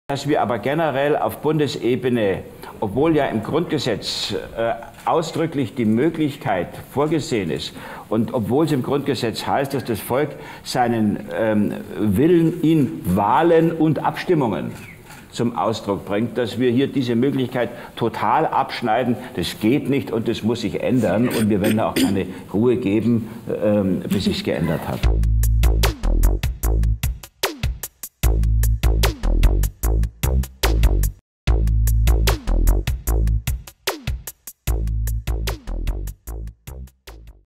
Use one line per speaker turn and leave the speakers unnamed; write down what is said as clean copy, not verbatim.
Dass wir aber generell auf Bundesebene, obwohl ja im Grundgesetz ausdrücklich die Möglichkeit vorgesehen ist und obwohl es im Grundgesetz heißt, dass das Volk seinen Willen in Wahlen und Abstimmungen zum Ausdruck bringt, dass wir hier diese Möglichkeit total abschneiden. Das geht nicht und das muss sich ändern und wir werden auch keine Ruhe geben, bis sich's geändert hat.